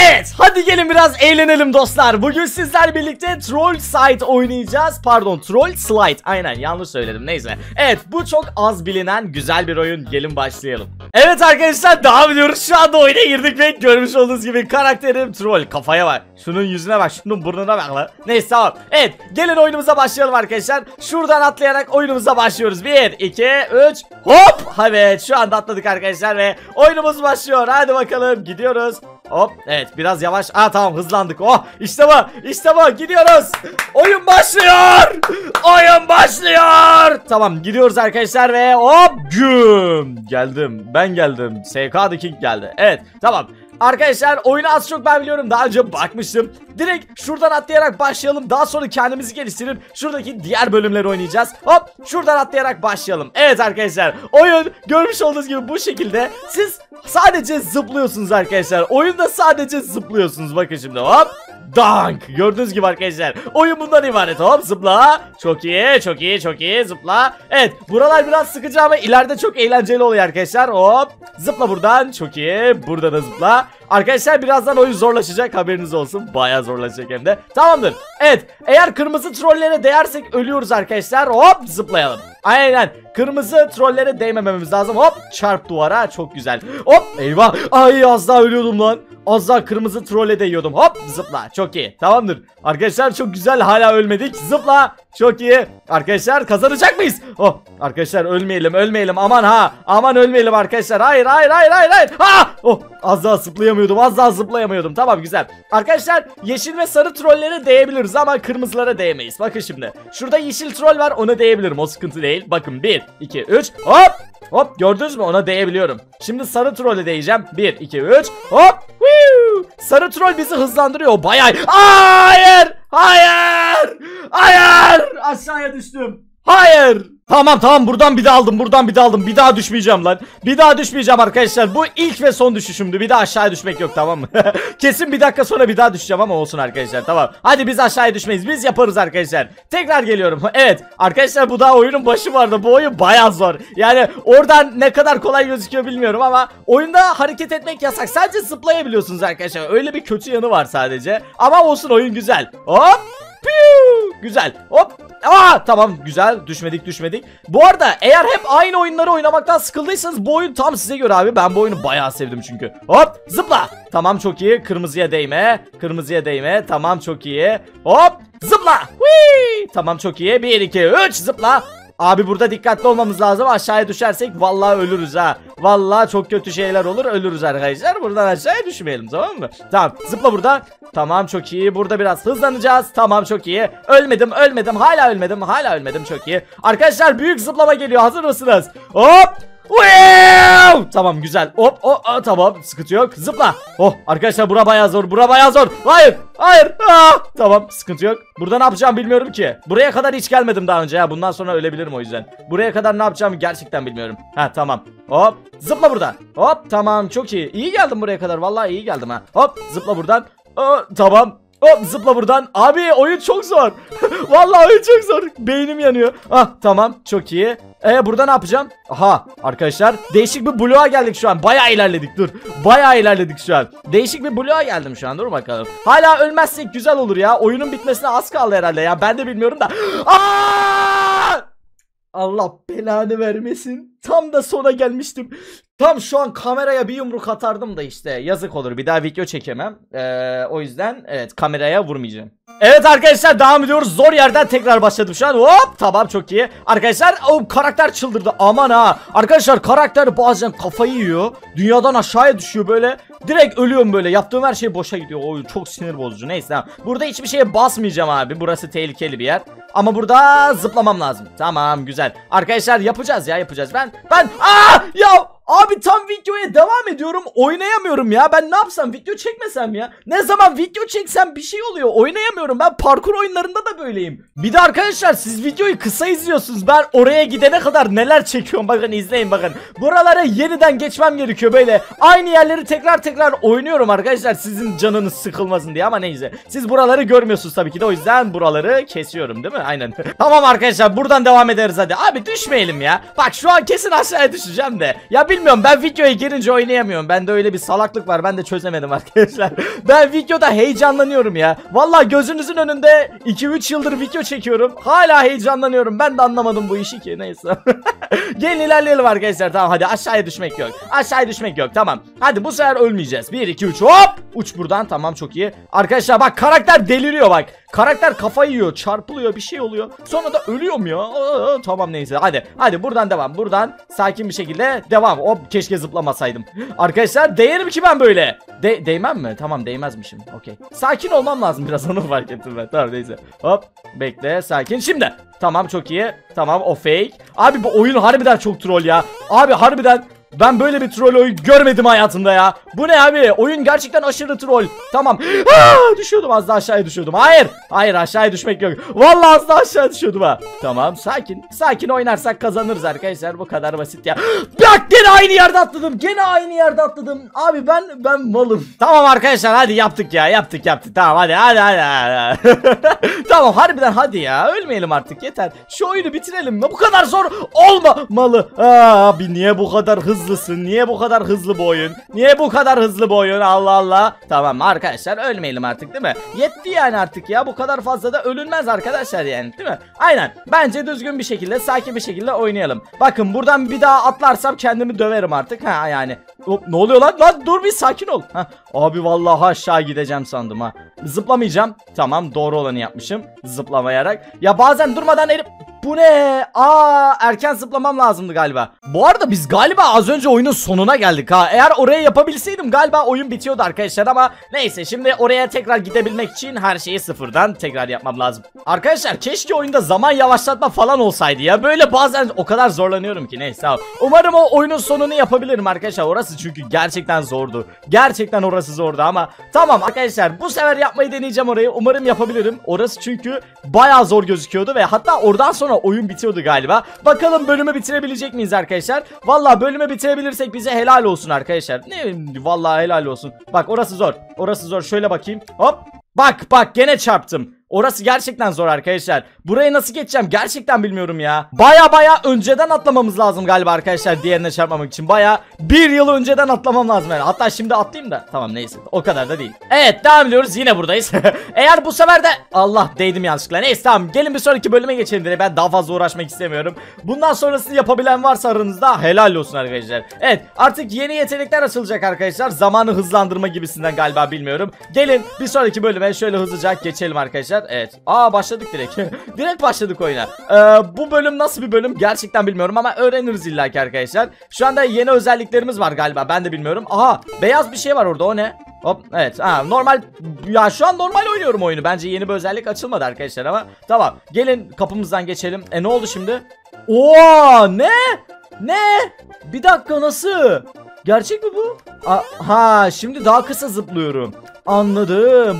Evet, hadi gelin biraz eğlenelim dostlar. Bugün sizler birlikte Troll Slide oynayacağız. Pardon, Troll Slide. Aynen, yanlış söyledim, neyse. Evet, bu çok az bilinen güzel bir oyun. Gelin başlayalım. Evet arkadaşlar, devam ediyoruz. Şu anda oyuna girdik ve görmüş olduğunuz gibi karakterim Troll. Kafaya bak, şunun yüzüne bak, şunun burnuna bak lan. Neyse, tamam. Evet, gelin oyunumuza başlayalım arkadaşlar. Şuradan atlayarak oyunumuza başlıyoruz. 1, 2, 3, hop. Evet, şu anda atladık arkadaşlar ve oyunumuz başlıyor. Hadi bakalım, gidiyoruz. Hop, evet, biraz yavaş. Tamam, hızlandık. Oh, işte bu, işte bu, gidiyoruz. Oyun başlıyor. Oyun başlıyor. Tamam, gidiyoruz arkadaşlar ve hop, güm. Geldim, ben geldim. SK The King geldi. Evet, tamam. Arkadaşlar, oyunu az çok ben biliyorum, daha önce bakmıştım. Direkt şuradan atlayarak başlayalım. Daha sonra kendimizi geliştirip şuradaki diğer bölümleri oynayacağız. Hop, şuradan atlayarak başlayalım. Evet arkadaşlar, oyun görmüş olduğunuz gibi bu şekilde. Siz sadece zıplıyorsunuz arkadaşlar. Oyunda sadece zıplıyorsunuz. Bakın şimdi, hop, dank. Gördüğünüz gibi arkadaşlar, oyun bundan ibaret. Hop, zıpla. Çok iyi, çok iyi, çok iyi, zıpla. Evet, buralar biraz sıkıcı ama ileride çok eğlenceli oluyor arkadaşlar. Hop, zıpla buradan. Çok iyi, burada da zıpla. Arkadaşlar, birazdan oyun zorlaşacak, haberiniz olsun. Bayağı zorlaşacak hem de. Tamamdır. Evet, eğer kırmızı trollere değersek ölüyoruz arkadaşlar. Hop, zıplayalım. Aynen, kırmızı trollere değmememiz lazım. Hop, çarp duvara, çok güzel. Hop, eyvah, ay az daha ölüyordum lan. Az daha kırmızı trolle değiyordum. Hop, zıpla, çok iyi. Tamamdır arkadaşlar, çok güzel, hala ölmedik. Zıpla, çok iyi. Arkadaşlar, kazanacak mıyız? Oh, arkadaşlar, ölmeyelim, ölmeyelim, aman ha, aman ölmeyelim arkadaşlar. Hayır, hayır, hayır, hayır, hayır. Oh, az daha zıplayamıyordum, az daha zıplayamıyordum. Tamam, güzel. Arkadaşlar, yeşil ve sarı trollere değebiliriz ama kırmızılara değmeyiz. Bakın şimdi, şurada yeşil troll var, ona değebilirim, o sıkıntı değil. Bakın, 1, 2, 3, hop. Hop, gördünüz mü, ona değebiliyorum. Şimdi sarı trolle değeceğim. 1, 2, 3, hop. Sarı troll bizi hızlandırıyor bayağı. Hayır, hayır, hayır, aşağıya düştüm. Hayır. Tamam, buradan bir daha aldım, buradan bir daha aldım. Bir daha düşmeyeceğim lan. Bir daha düşmeyeceğim arkadaşlar. Bu ilk ve son düşüşümdü. Bir daha aşağıya düşmek yok, tamam mı? Kesin bir dakika sonra bir daha düşeceğim ama olsun arkadaşlar, tamam. Hadi biz aşağıya düşmeyiz. Biz yaparız arkadaşlar. Tekrar geliyorum. Evet arkadaşlar, bu daha oyunun başı vardı. Bu oyun bayağı zor. Yani oradan ne kadar kolay gözüküyor bilmiyorum ama oyunda hareket etmek yasak. Sadece zıplayabiliyorsunuz arkadaşlar. Öyle bir kötü yanı var sadece. Ama olsun, oyun güzel. Hop. Güzel. Hop. Tamam, güzel, düşmedik. Bu arada eğer hep aynı oyunları oynamaktan sıkıldıysanız bu oyun tam size göre abi. Ben bu oyunu bayağı sevdim çünkü. Hop, zıpla. Tamam, çok iyi. Kırmızıya değme. Tamam, çok iyi. Hop, zıpla. Tamam, çok iyi. 1, 2, 3, zıpla. Abi, burada dikkatli olmamız lazım. Aşağıya düşersek vallahi ölürüz ha. Vallahi çok kötü şeyler olur, ölürüz arkadaşlar. Buradan aşağıya düşmeyelim, tamam mı? Tamam, zıpla buradan. Tamam, çok iyi. Burada biraz hızlanacağız. Tamam, çok iyi. Ölmedim. Hala ölmedim. Çok iyi. Arkadaşlar, büyük zıplama geliyor. Hazır mısınız? Hop. Tamam, güzel. Hop, tamam, sıkıntı yok. Zıpla. Oh, arkadaşlar, bura bayağı zor. Hayır. Tamam, sıkıntı yok. Burada ne yapacağım bilmiyorum ki. Buraya kadar hiç gelmedim daha önce ya. Bundan sonra ölebilirim o yüzden. Buraya kadar ne yapacağımı gerçekten bilmiyorum. Tamam. Hop, zıpla buradan. Hop, tamam, çok iyi. İyi geldim buraya kadar. Vallahi iyi geldim ha. Hop, zıpla buradan. Tamam. Hop, zıpla buradan. Abi, oyun çok zor. Vallahi oyun çok zor. Beynim yanıyor. Tamam, çok iyi. Burada ne yapacağım? Aha, arkadaşlar, değişik bir bloğa geldik şu an. Bayağı ilerledik şu an. Değişik bir bloğa geldim şu an. Dur bakalım. Hala ölmezsek güzel olur ya. Oyunun bitmesine az kaldı herhalde ya. Ben de bilmiyorum da. Allah belanı vermesin. Tam da sona gelmiştim. Tam şu an kameraya bir yumruk atardım da işte yazık olur, bir daha video çekemem. O yüzden evet, kameraya vurmayacağım. Evet arkadaşlar, devam ediyoruz. Zor yerden tekrar başladım şu an. Hop, tamam, çok iyi. Arkadaşlar, karakter çıldırdı, aman ha. Arkadaşlar, karakter bazen kafayı yiyor. Dünyadan aşağıya düşüyor böyle. Direkt ölüyorum böyle. Yaptığım her şey boşa gidiyor. Çok sinir bozucu. Neyse, burada hiçbir şeye basmayacağım abi. Burası tehlikeli bir yer. Ama burada zıplamam lazım. Tamam, güzel. Arkadaşlar, yapacağız. Ben ya abi, tam videoya devam ediyorum, oynayamıyorum ya. Ben ne yapsam, video çekmesem ya. Ne zaman video çeksem bir şey oluyor, oynayamıyorum. Ben parkur oyunlarında da böyleyim. Bir de arkadaşlar, siz videoyu kısa izliyorsunuz. Ben oraya gidene kadar neler çekiyorum, bakın, izleyin bakın. Buralara yeniden geçmem gerekiyor böyle. Aynı yerleri tekrar oynuyorum arkadaşlar, sizin canınız sıkılmasın diye, ama neyse. Siz buraları görmüyorsunuz tabii ki de, o yüzden buraları kesiyorum, değil mi? Aynen. Tamam arkadaşlar, buradan devam ederiz hadi. Abi, düşmeyelim ya. Bak, şu an kesin aşağıya düşeceğim de. Ya bilmiyorum, ben videoya girince oynayamıyorum. Bende öyle bir salaklık var, ben de çözemedim arkadaşlar. Ben videoda heyecanlanıyorum ya. Vallahi gözünüzün önünde 2-3 yıldır video çekiyorum. Hala heyecanlanıyorum. Ben de anlamadım bu işi ki, neyse. Gelin ilerleyelim arkadaşlar. Tamam hadi, aşağıya düşmek yok. Aşağıya düşmek yok, tamam. Hadi bu sefer ölmeyeceğiz. 1 2 3 hop. Uç buradan, tamam, çok iyi. Arkadaşlar bak, karakter deliriyor bak. Karakter kafayı yiyor, çarpılıyor, bir şey oluyor. Sonra da ölüyorum ya. Tamam neyse, hadi buradan devam. Buradan sakin bir şekilde devam. Hop, keşke zıplamasaydım. Arkadaşlar değerim ki ben böyle. Değmem mi? Tamam, değmezmişim. Okey. Sakin olmam lazım biraz, onu fark ettim ben. Tamam neyse. Hop, bekle, sakin. Şimdi. Tamam, çok iyi. Tamam, o fake. Abi bu oyun harbiden çok troll ya. Abi harbiden ben böyle bir troll oyun görmedim hayatımda ya. Bu ne abi? Oyun gerçekten aşırı troll. Tamam. Düşüyordum, az daha aşağıya düşüyordum. Hayır, aşağıya düşmek yok. Vallahi az daha aşağı düşüyordum ha. Tamam, sakin oynarsak kazanırız arkadaşlar. Bu kadar basit ya. Bak, gene aynı yerde atladım. Abi ben malım. Tamam arkadaşlar, hadi yaptık. Tamam hadi. Tamam, harbiden hadi ya. Ölmeyelim artık, yeter. Şu oyunu bitirelim. Bu kadar zor olmamalı. Abi niye bu kadar hızlısın? Niye bu kadar hızlı bu oyun? Allah Allah. Tamam arkadaşlar, ölmeyelim artık, değil mi? Yetti yani artık ya. Bu kadar fazla da ölünmez arkadaşlar yani, değil mi? Aynen. Bence düzgün bir şekilde, sakin bir şekilde oynayalım. Bakın, buradan bir daha atlarsam kendimi döverim artık. Ha yani. Hop, ne oluyor lan? Dur bir sakin ol. Abi vallahi aşağı gideceğim sandım ha. Zıplamayacağım. Tamam, doğru olanı yapmışım. Zıplamayarak. Ya bazen durmadan elim... Bu ne? Erken zıplamam lazımdı galiba. Bu arada biz galiba az önce oyunun sonuna geldik ha. Eğer oraya yapabilseydim galiba oyun bitiyordu arkadaşlar, ama neyse, şimdi oraya tekrar gidebilmek için her şeyi sıfırdan tekrar yapmam lazım. Arkadaşlar keşke oyunda zaman yavaşlatma falan olsaydı ya. Böyle bazen o kadar zorlanıyorum ki, neyse. Umarım o oyunun sonunu yapabilirim arkadaşlar. Orası çünkü gerçekten zordu. Gerçekten orası zordu ama tamam arkadaşlar, bu sefer yapmayı deneyeceğim orayı. Umarım yapabilirim. Orası çünkü bayağı zor gözüküyordu ve hatta oradan sonra oyun bitiyordu galiba. Bakalım bölümü bitirebilecek miyiz arkadaşlar? Vallahi bölümü bitirebilirsek bize helal olsun arkadaşlar. Ne, vallahi helal olsun. Bak, orası zor. Şöyle bakayım. Hop. Bak gene çarptım. Orası gerçekten zor arkadaşlar. Burayı nasıl geçeceğim gerçekten bilmiyorum ya. Baya önceden atlamamız lazım galiba arkadaşlar, diğerine çarpmamak için. Baya 1 yıl önceden atlamam lazım yani. Hatta şimdi atlayayım da. Tamam neyse, o kadar da değil. Evet, devam ediyoruz, yine buradayız. Eğer bu sefer de... Allah, değdim yanlışlıkla. Neyse tamam, gelin bir sonraki bölüme geçelim direkt. Ben daha fazla uğraşmak istemiyorum. Bundan sonrasını yapabilen varsa aranızda helal olsun arkadaşlar. Evet, artık yeni yetenekler açılacak arkadaşlar. Zamanı hızlandırma gibisinden galiba, bilmiyorum. Gelin bir sonraki bölüme şöyle hızlıca geçelim arkadaşlar. Evet. Başladık direkt. Direkt başladık oyuna. Bu bölüm nasıl bir bölüm gerçekten bilmiyorum ama öğreniriz illaki arkadaşlar. Şu anda yeni özelliklerimiz var galiba, ben de bilmiyorum. Aha, beyaz bir şey var orada, o ne? Hop, evet. Normal ya, şu an normal oynuyorum oyunu. Bence yeni bir özellik açılmadı arkadaşlar ama tamam. Gelin kapımızdan geçelim. Ne oldu şimdi? Ne? Bir dakika, nasıl? Gerçek mi bu? Şimdi daha kısa zıplıyorum. Anladım.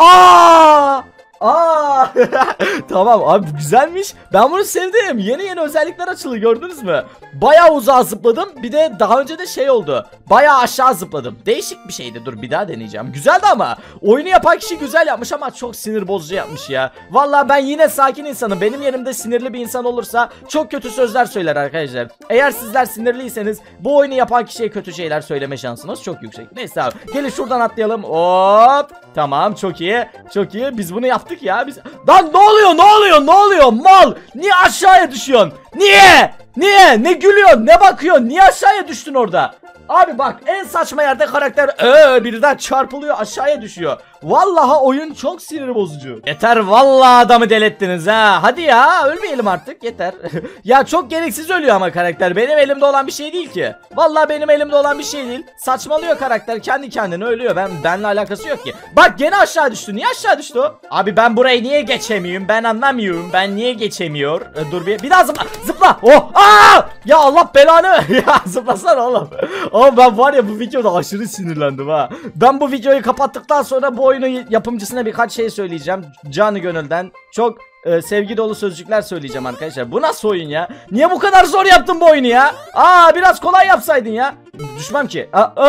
Tamam abi, güzelmiş. Ben bunu sevdim. Yeni özellikler açıldı, gördünüz mü? Bayağı uzağa zıpladım. Bir de daha önce de şey oldu. Bayağı aşağı zıpladım. Değişik bir şeydi. Dur bir daha deneyeceğim. Güzeldi ama. Oyunu yapan kişi güzel yapmış ama çok sinir bozucu yapmış ya. Vallahi ben yine sakin insanım. Benim yerimde sinirli bir insan olursa çok kötü sözler söyler arkadaşlar. Eğer sizler sinirliyseniz bu oyunu yapan kişiye kötü şeyler söyleme şansınız çok yüksek. Neyse abi. Gelin şuradan atlayalım. Hop. Tamam, çok iyi. Biz bunu yaptık ya. Lan ne oluyor? Mal. Niye aşağıya düşüyorsun? Niye? Ne gülüyorsun? Ne bakıyorsun? Niye aşağıya düştün orada? Abi bak, en saçma yerde karakter birden çarpılıyor, aşağıya düşüyor. Vallahi oyun çok sinir bozucu. Yeter vallahi, adamı delettiniz ha. Hadi ya, ölmeyelim artık, yeter. Ya çok gereksiz ölüyor ama karakter. Benim elimde olan bir şey değil ki. Vallahi benim elimde olan bir şey değil. Saçmalıyor karakter, kendi kendine ölüyor. Benimle alakası yok ki. Bak gene aşağı düştü. Niye aşağı düştü o? Abi ben burayı niye geçemiyorum? Ben anlamıyorum. Ben niye geçemiyor? Dur bir daha zıpla. Ya Allah belanı. Ya zıplasana oğlum. Ama ben var ya, bu videoda aşırı sinirlendim ha. Ben bu videoyu kapattıktan sonra bu oyunu yapımcısına birkaç şey söyleyeceğim. Canı gönülden çok sevgi dolu sözcükler söyleyeceğim arkadaşlar. Bu nasıl oyun ya? Niye bu kadar zor yaptın bu oyunu ya? Biraz kolay yapsaydın ya. Düşmem ki.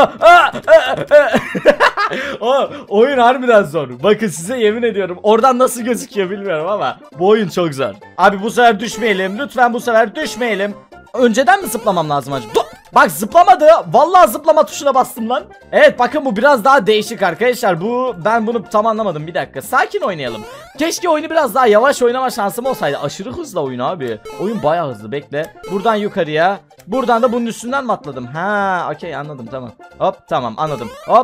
Oyun harbiden zor. Bakın size yemin ediyorum. Oradan nasıl gözüküyor bilmiyorum ama bu oyun çok zor. Abi bu sefer düşmeyelim. Lütfen bu sefer düşmeyelim. Önceden mi zıplamam lazım acaba? Bak zıplamadı. Vallahi zıplama tuşuna bastım lan. Evet bakın bu biraz daha değişik arkadaşlar. Ben bunu tam anlamadım. Bir dakika. Sakin oynayalım. Keşke oyunu biraz daha yavaş oynama şansım olsaydı. Aşırı hızlı oyun abi. Oyun bayağı hızlı. Bekle. Buradan yukarıya. Buradan da bunun üstünden mi atladım? Ha, okey anladım tamam. Hop tamam anladım. Hop.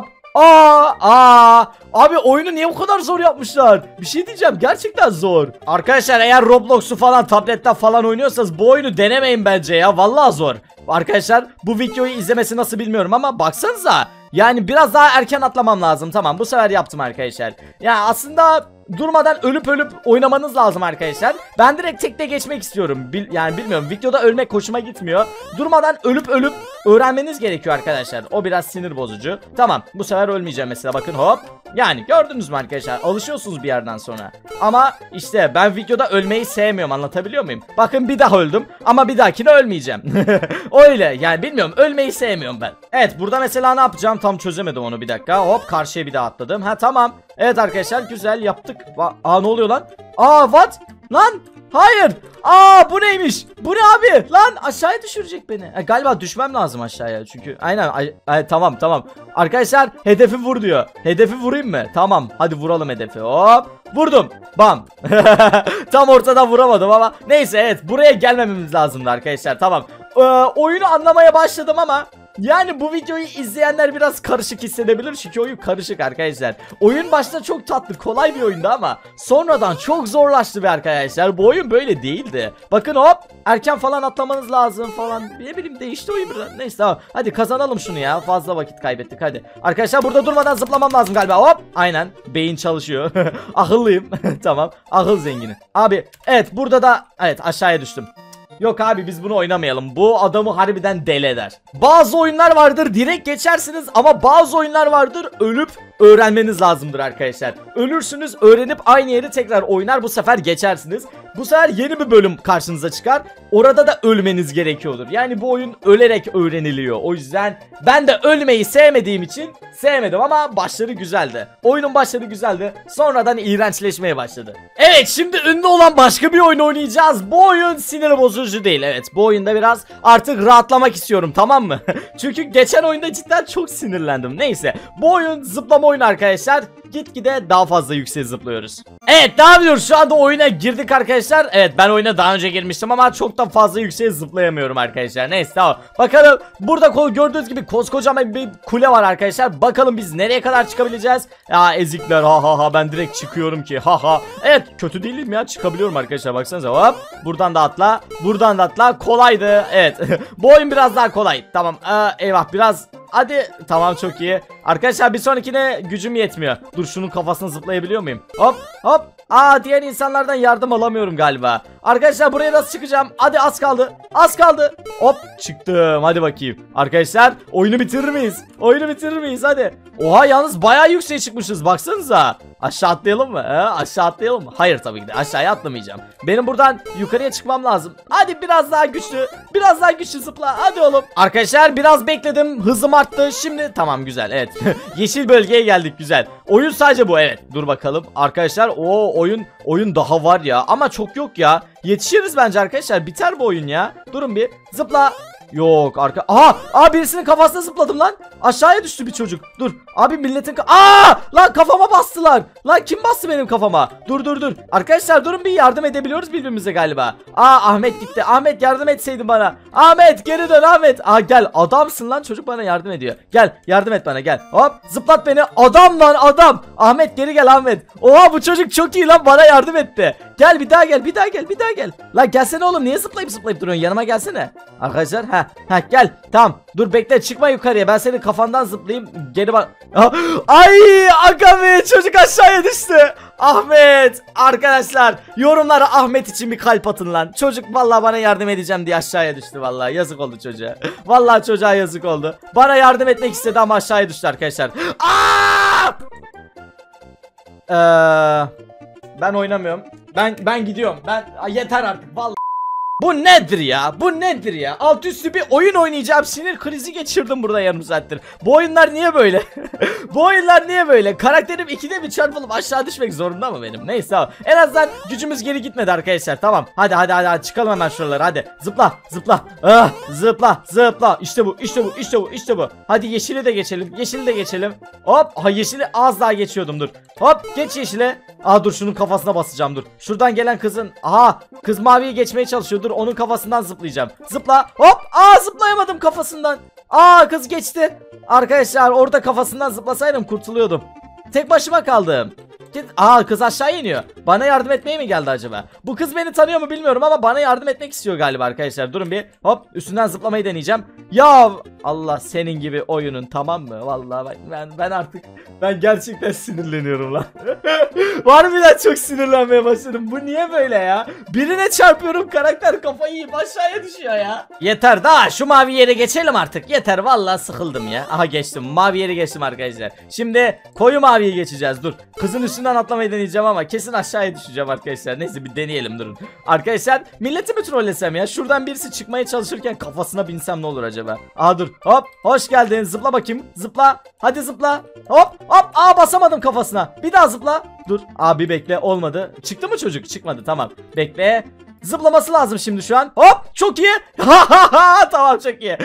Abi oyunu niye bu kadar zor yapmışlar? Bir şey diyeceğim, gerçekten zor. Arkadaşlar eğer Roblox'u falan tabletten falan oynuyorsanız bu oyunu denemeyin bence ya. Vallahi zor. Arkadaşlar bu videoyu izlemesi nasıl bilmiyorum ama baksanıza. Yani biraz daha erken atlamam lazım. Tamam bu sefer yaptım arkadaşlar. Yani aslında durmadan ölüp oynamanız lazım arkadaşlar. Ben direkt tekte geçmek istiyorum. Yani bilmiyorum, videoda ölmek hoşuma gitmiyor. Durmadan ölüp öğrenmeniz gerekiyor arkadaşlar. O biraz sinir bozucu. Tamam bu sefer ölmeyeceğim mesela, bakın hop. Yani gördünüz mü arkadaşlar, alışıyorsunuz bir yerden sonra. Ama işte ben videoda ölmeyi sevmiyorum, anlatabiliyor muyum? Bakın bir daha öldüm ama bir dahakine ölmeyeceğim. Öyle yani, bilmiyorum, ölmeyi sevmiyorum ben. Evet burada mesela ne yapacağım tam çözemedim onu, bir dakika. Hop karşıya bir daha atladım. Ha tamam. Evet arkadaşlar güzel yaptık. Ne oluyor lan? What? Lan hayır. Bu neymiş? Bu ne abi? Lan aşağıya düşürecek beni. Galiba düşmem lazım aşağıya çünkü. Aynen. Tamam. Arkadaşlar hedefi vur diyor. Hedefi vurayım mı? Tamam. Hadi vuralım hedefi. Hop. Vurdum. Bam. Tam ortadan vuramadım ama. Neyse evet. Buraya gelmememiz lazımdı arkadaşlar. Tamam. Oyunu anlamaya başladım ama yani bu videoyu izleyenler biraz karışık hissedebilir çünkü oyun karışık arkadaşlar. Oyun başta çok tatlı, kolay bir oyundu ama sonradan çok zorlaştı be arkadaşlar. Bu oyun böyle değildi. Bakın hop, erken falan atlamanız lazım falan. Ne bileyim, değişti oyun biraz. Neyse tamam. Hadi kazanalım şunu ya. Fazla vakit kaybettik hadi. Arkadaşlar burada durmadan zıplamam lazım galiba. Hop. Aynen. Beyin çalışıyor. Akıllıyım. Tamam. Akıl zengini. Abi evet burada da evet aşağıya düştüm. Yok abi biz bunu oynamayalım. Bu adamı harbiden deli eder. Bazı oyunlar vardır direkt geçersiniz ama bazı oyunlar vardır ölüp öğrenmeniz lazımdır arkadaşlar. Ölürsünüz, öğrenip aynı yeri tekrar oynar, bu sefer geçersiniz. Bu sefer yeni bir bölüm karşınıza çıkar. Orada da ölmeniz gerekiyordur. Yani bu oyun ölerek öğreniliyor. O yüzden ben de ölmeyi sevmediğim için sevmedim ama başları güzeldi. Oyunun başları güzeldi. Sonradan iğrençleşmeye başladı. Evet şimdi ünlü olan başka bir oyun oynayacağız. Bu oyun sinir bozucu değil. Evet bu oyunda biraz artık rahatlamak istiyorum, tamam mı? Çünkü geçen oyunda cidden çok sinirlendim. Neyse bu oyun zıplama oyunu arkadaşlar. Gitgide daha fazla yüksek zıplıyoruz. Evet ne yapıyoruz, şu anda oyuna girdik arkadaşlar. Evet ben oyuna daha önce girmiştim ama çok da fazla yüksek zıplayamıyorum arkadaşlar. Neyse tamam. Bakalım burada gördüğünüz gibi koskocaman bir kule var arkadaşlar. Bakalım biz nereye kadar çıkabileceğiz. Ya ezikler, ha ben direkt çıkıyorum ki, ha. Evet kötü değilim ya, çıkabiliyorum arkadaşlar, baksanıza hop. Buradan da atla, buradan da atla, kolaydı. Evet bu oyun biraz daha kolay. Tamam eyvah biraz. Hadi tamam çok iyi. Arkadaşlar bir sonrakine gücüm yetmiyor. Dur şunun kafasına zıplayabiliyor muyum? Hop. Diğer insanlardan yardım alamıyorum galiba. Arkadaşlar buraya nasıl çıkacağım? Hadi az kaldı. Hop çıktım, hadi bakayım. Arkadaşlar oyunu bitirir miyiz? Hadi. Oha yalnız bayağı yükseğe çıkmışız, baksanıza. Aşağı atlayalım mı? Aşağı atlayalım mı? Hayır tabii ki de aşağıya atlamayacağım. Benim buradan yukarıya çıkmam lazım. Hadi biraz daha güçlü zıpla. Hadi oğlum. Arkadaşlar biraz bekledim. Hızım arttı. Şimdi tamam güzel. Evet. Yeşil bölgeye geldik, güzel. Oyun sadece bu, evet. Dur bakalım. Arkadaşlar oyun daha var ya. Ama çok yok ya. Yetişiriz bence arkadaşlar. Biter bu oyun ya. Durun bir. Zıpla. Yok birisinin kafasına zıpladım lan. Aşağıya düştü bir çocuk. Dur. Abi milletin lan kafama bastılar. Lan kim bastı benim kafama? Dur. Arkadaşlar durun, bir yardım edebiliyoruz birbirimize galiba. Ahmet gitti. Ahmet yardım etseydin bana. Ahmet geri dön Ahmet. Gel, adamsın lan, çocuk bana yardım ediyor. Gel yardım et bana, gel. Hop zıplat beni. Adam lan adam. Ahmet geri gel Ahmet. Oha bu çocuk çok iyi lan, bana yardım etti. Gel bir daha gel. Lan gelsene oğlum, niye zıplayıp duruyorsun, yanıma gelsene. Arkadaşlar gel tamam, dur bekle, çıkma yukarıya, ben senin kafandan zıplayayım, geri bak. Ay aga be, çocuk aşağıya düştü. Ahmet, arkadaşlar yorumlara Ahmet için bir kalp atın lan. Çocuk vallahi bana yardım edeceğim diye aşağıya düştü, vallahi yazık oldu çocuğa. Vallahi çocuğa yazık oldu. Bana yardım etmek istedi ama aşağıya düştü arkadaşlar. Ben oynamıyorum. Ben gidiyorum. Yeter artık vallahi. Bu nedir ya? Bu nedir ya? Alt üstü bir oyun oynayacağım. Sinir krizi geçirdim burada yarım saattir. Bu oyunlar niye böyle? Bu oyunlar niye böyle? Karakterim ikide bir çarpılıp aşağı düşmek zorunda mı benim? Neyse tamam. En azından gücümüz geri gitmedi arkadaşlar. Tamam. Hadi çıkalım hemen şuralara. Hadi. Zıpla. Ah, zıpla. İşte bu. Hadi yeşili de geçelim. Hop. Ha, yeşili az daha geçiyordum, dur. Hop, geç yeşile. Dur şunun kafasına basacağım, dur. Şuradan gelen kızın. Kız maviyi geçmeye çalışıyor. Dur, onun kafasından zıplayacağım. Zıpla. Hop. Zıplayamadım kafasından. Kız geçti. Arkadaşlar orada kafasından zıplasaydım kurtuluyordum. Tek başıma kaldım. Kız aşağı iniyor. Bana yardım etmeye mi geldi acaba? Bu kız beni tanıyor mu bilmiyorum ama bana yardım etmek istiyor galiba arkadaşlar. Durun bir. Hop, üstünden zıplamayı deneyeceğim. Ya Allah senin gibi oyunun, tamam mı? Vallahi ben artık gerçekten sinirleniyorum lan. Harbiden çok sinirlenmeye başladım. Bu niye böyle ya? Birine çarpıyorum, karakter kafayı yiyip aşağıya düşüyor ya. Yeter daha, şu mavi yere geçelim artık. Yeter, vallahi sıkıldım ya. Aha, geçtim. Mavi yere geçtim arkadaşlar. Şimdi koyu maviye geçeceğiz. Dur. Kızın üstünden atlamayı deneyeceğim ama kesin aşağıya düşeceğim arkadaşlar. Neyse bir deneyelim, durun. Arkadaşlar milleti mi trollesem ya? Şuradan birisi çıkmaya çalışırken kafasına binsem ne olur acaba? Dur. Hop. Hoş geldin. Zıpla bakayım. Zıpla. Hadi zıpla. Hop. Basamadım kafasına. Bir daha zıpla. Dur. Bir bekle, olmadı. Çıktı mı çocuk? Çıkmadı, tamam. Bekle. Zıplaması lazım şimdi şu an. Hop. Çok iyi. Tamam,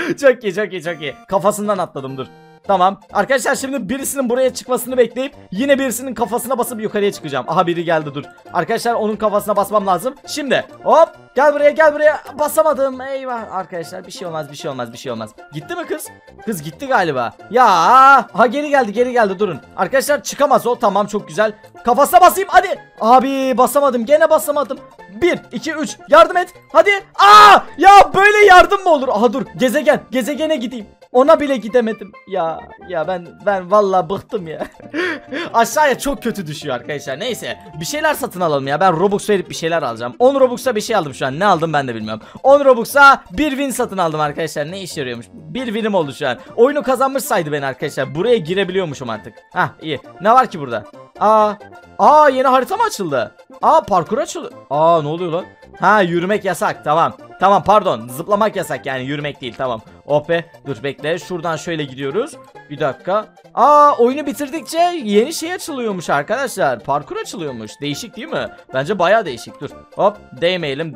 çok iyi. Kafasından atladım, dur. Tamam. Arkadaşlar şimdi birisinin buraya çıkmasını bekleyip yine birisinin kafasına basıp yukarıya çıkacağım. Biri geldi, dur. Arkadaşlar onun kafasına basmam lazım. Şimdi hop, gel buraya. Basamadım. Eyvah arkadaşlar, bir şey olmaz. Gitti mi kız? Kız gitti galiba. Ya geri geldi, durun. Arkadaşlar çıkamaz o, tamam, çok güzel. Kafasına basayım hadi. Abi basamadım, gene basamadım. 1 2 3 yardım et. Hadi. Ya böyle yardım mı olur? Dur, gezegene gideyim. Ona bile gidemedim. Ya ben vallahi bıktım ya. Aşağıya çok kötü düşüyor arkadaşlar. Neyse, bir şeyler satın alalım ya. Ben Robux verip bir şeyler alacağım. 10 Robux'a bir şey aldım şu an. Ne aldım ben de bilmiyorum. 10 Robux'a 1 win satın aldım arkadaşlar. Ne işe yarıyormuş? 1 win'im oldu şu an. Oyunu kazanmış saydı beni arkadaşlar. Buraya girebiliyormuşum artık. İyi. Ne var ki burada? Yeni harita mı açıldı? Parkur açıldı. Ne oluyor lan? Yürümek yasak, tamam. Tamam, pardon, zıplamak yasak, yani yürümek değil, tamam. Dur bekle, şuradan şöyle gidiyoruz. Bir dakika. Oyunu bitirdikçe yeni şey açılıyormuş arkadaşlar. Parkur açılıyormuş. Değişik değil mi? Bence bayağı değişik. Dur. Hop, değmeyelim.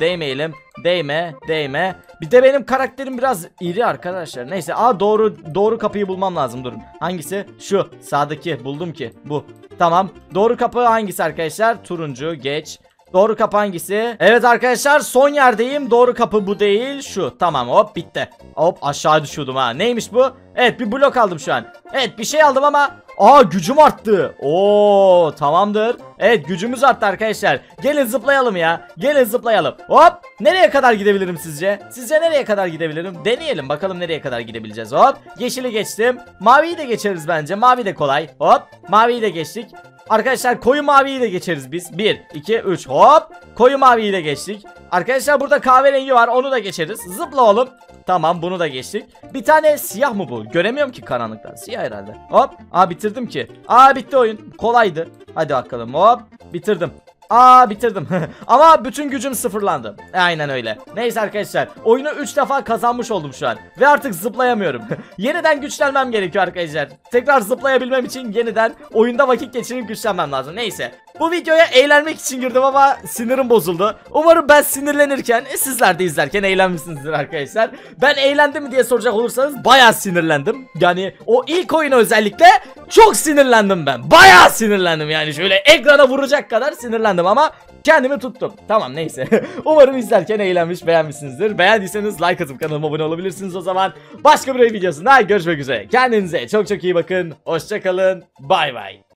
Değme. Bir de benim karakterim biraz iri arkadaşlar. Neyse, doğru kapıyı bulmam lazım, durun. Hangisi? Şu sağdaki, buldum ki bu. Tamam. Doğru kapı hangisi arkadaşlar? Turuncu, geç. Doğru kapı hangisi? Evet arkadaşlar, son yerdeyim. Doğru kapı bu değil, şu. Tamam, hop, bitti. Hop, aşağı düşüyordum neymiş bu? Evet, bir blok aldım şu an. Evet, bir şey aldım ama gücüm arttı. Tamamdır. Evet, gücümüz arttı arkadaşlar. Gelin zıplayalım ya. Hop, nereye kadar gidebilirim sizce? Sizce nereye kadar gidebilirim? Deneyelim bakalım nereye kadar gidebileceğiz. Hop, yeşili geçtim. Maviyi de geçeriz bence. Mavi de kolay. Hop, maviyi de geçtik. Arkadaşlar koyu maviyi de geçeriz biz. 1 2 3 hop, koyu maviyi de geçtik. Arkadaşlar burada kahverengi var, onu da geçeriz. Zıpla oğlum. Tamam, bunu da geçtik. Bir tane siyah mı bu? Göremiyorum ki karanlıktan. Siyah herhalde. Hop. Bitirdim ki. Bitti oyun. Kolaydı. Hadi bakalım, hop. Bitirdim. Bitirdim. Ama bütün gücüm sıfırlandı. Aynen öyle. Neyse arkadaşlar, oyunu 3 defa kazanmış oldum şu an. Ve artık zıplayamıyorum. Yeniden güçlenmem gerekiyor arkadaşlar. Tekrar zıplayabilmem için yeniden oyunda vakit geçirip güçlenmem lazım. Neyse, bu videoya eğlenmek için girdim ama sinirim bozuldu. Umarım ben sinirlenirken sizler de izlerken eğlenmişsinizdir arkadaşlar. Ben eğlendim mi diye soracak olursanız bayağı sinirlendim. Yani o ilk oyuna özellikle çok sinirlendim ben. Bayağı sinirlendim, yani şöyle ekrana vuracak kadar sinirlendim ama kendimi tuttum. Tamam, neyse. Umarım izlerken beğenmişsinizdir. Beğendiyseniz like atıp kanalıma abone olabilirsiniz o zaman. Başka bir videosunda görüşmek üzere. Kendinize çok iyi bakın. Hoşça kalın. Bay bay.